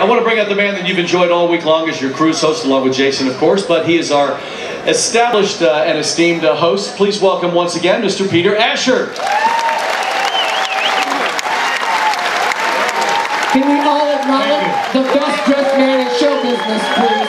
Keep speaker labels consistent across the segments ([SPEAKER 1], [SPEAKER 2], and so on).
[SPEAKER 1] I want to bring out the man that you've enjoyed all week long as your cruise host, along with Jason, of course, but he is our established and esteemed host. Please welcome once again, Mr. Peter Asher.
[SPEAKER 2] Can we all acknowledge the best dressed man in show business, please?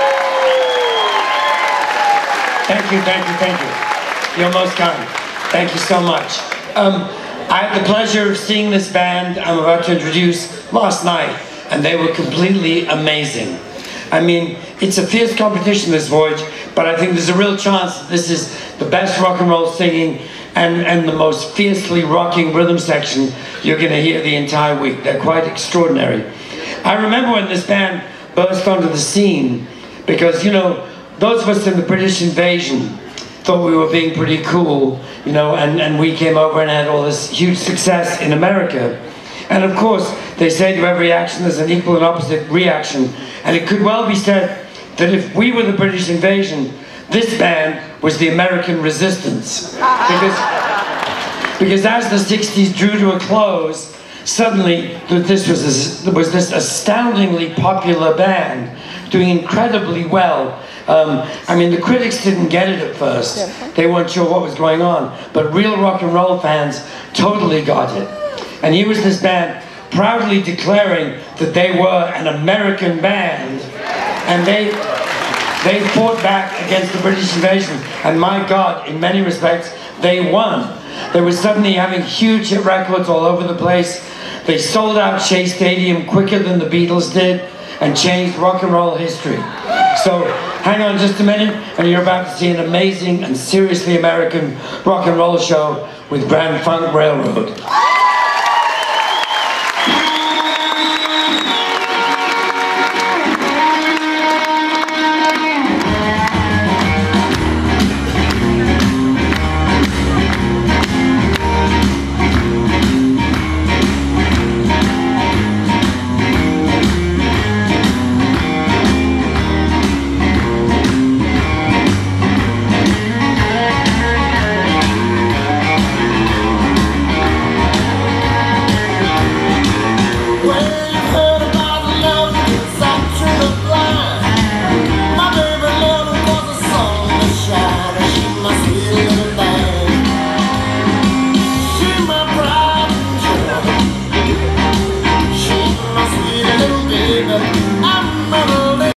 [SPEAKER 3] Thank you, thank you, thank you. You're most kind. Thank you so much. I had the pleasure of seeing this band I'm about to introduce last night, and they were completely amazing. I mean, it's a fierce competition this voyage, but I think there's a real chance that this is the best rock and roll singing and the most fiercely rocking rhythm section you're going to hear the entire week. They're quite extraordinary. I remember when this band burst onto the scene, because, you know, those of us in the British invasion thought we were being pretty cool, you know, and we came over and had all this huge success in America. And of course, they say to every action there's an equal and opposite reaction. And it could well be said that if we were the British invasion, this band was the American resistance. Because as the 60s drew to a close, suddenly this was this astoundingly popular band doing incredibly well. I mean, the critics didn't get it at first. They weren't sure what was going on. But real rock and roll fans totally got it. And here was this band proudly declaring that they were an American band. And they fought back against the British invasion. And my God, in many respects, they won. They were suddenly having huge hit records all over the place. They sold out Shea Stadium quicker than the Beatles did and changed rock and roll history. So hang on just a minute and you're about to see an amazing and seriously American rock and roll show with Grand Funk Railroad.